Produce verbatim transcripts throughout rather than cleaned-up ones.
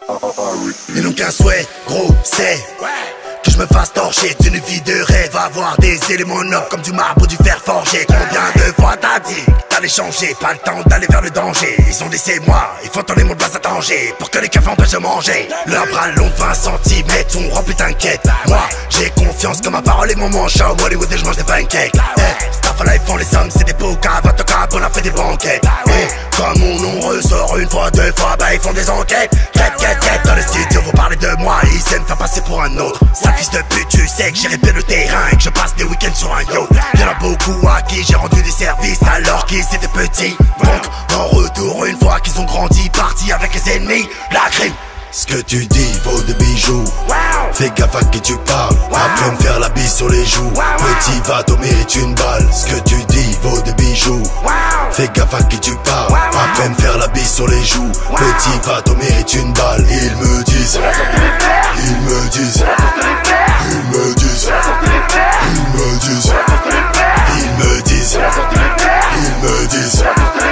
Ils n'ont qu'un souhait, gros, c'est que je me fasse torcher d'une vie de rêve. Avoir des éléments nobles comme du marbre ou du fer forgé. Combien de fois t'as dit que t'allais changer? Pas le temps d'aller vers le danger. Ils ont laissé moi, il faut tourner mon base à danger pour que les cafés empêchent de manger. Leur bras long de vingt centimètres sont remplis, t'inquiète. Moi, j'ai confiance que ma parole est mon manche. Au Hollywood et je mange des pancakes. Eh, staff à life font les hommes, c'est des pots cave, à cap, on a fait des banquettes. Eh, comme mon nom ressort une fois, deux fois, bah ils font des enquêtes. Quête, quête, quête, dans le studio, vous parlez de moi, ils aiment faire passer pour un autre. Sale fils de pute, tu sais que j'ai répété le terrain et que je passe des week-ends sur un yacht. Y'en a beaucoup à qui j'ai rendu des services alors qu'ils étaient petits. Donc, en retour, une fois qu'ils ont grandi, partis avec les ennemis, la crime. Ce que tu dis vaut de bijoux. Wow. Fais gaffe à qui tu parles. Wow. Après me faire la bise sur les joues. Wow. Petit va t'en mérite une balle. Ce que tu dis vaut de bijoux. Wow. Fais gaffe à qui tu parles. Wow. Après me faire la bise sur les joues. Wow. Petit va t'en mérite une balle. Ils me disent, ils me disent, ils me disent, ils me disent, ils me disent, ils me disent,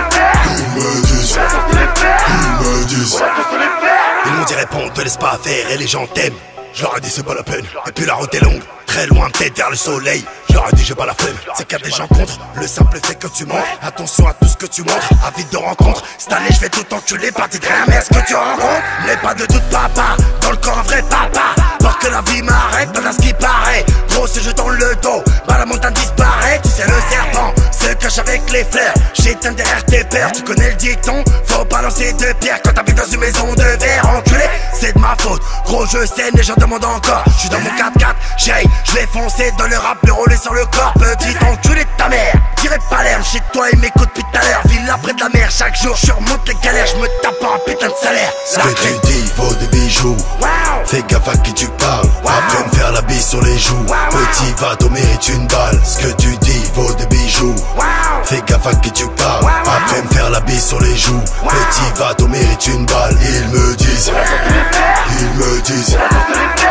ils me disent, ils me disent. Ils m'ont dit réponds, te laisse pas faire et les gens t'aiment. Je leur ai dit c'est pas la peine, et puis la route est longue, très loin peut-être vers le soleil. Je leur ai dit j'ai pas la flemme, c'est qu'il y a des gens contre le simple fait que tu montres. Attention à tout ce que tu montres, avide de rencontre. Cette année je vais tout enculer, parti de rien, mais est-ce que tu rencontres? N'aie pas de doute papa, dans le corps un vrai papa. Pour que la vie m'arrête, pas dans ce qui paraît. Gros ce jeu dans le dos, bah la montagne disparaît. Tu sais le serpent se cache avec les fleurs. J'éteins derrière tes peurs, tu connais le dicton. Faut pas lancer de pierre quand t'habites dans une maison de verre. Enculé, c'est de ma faute, gros je sais, les gens demandent encore. Je suis dans mon quatre quatre, j'ai, je vais foncer dans le rap, le rouler sur le corps. Petit enculé de ta mère, dirais pas l'air, chez toi et m'écoute depuis tout à l'heure. Ville près de la mer, chaque jour je remonte les galères, je me tape un putain de salaire. Ce que tu dis vaut de bijoux. Wow. Fais gaffe à qui tu parles. Wow. Après me faire la bise sur les joues. Wow. Petit va t'en mérite une balle. Ce que tu dis vaut de bijoux. Wow. Fais gaffe à qui tu parles. Wow. Après me faire la bise sur les joues. Wow. Petit va t'en mérite une balle. Ils me disent, ils me disent.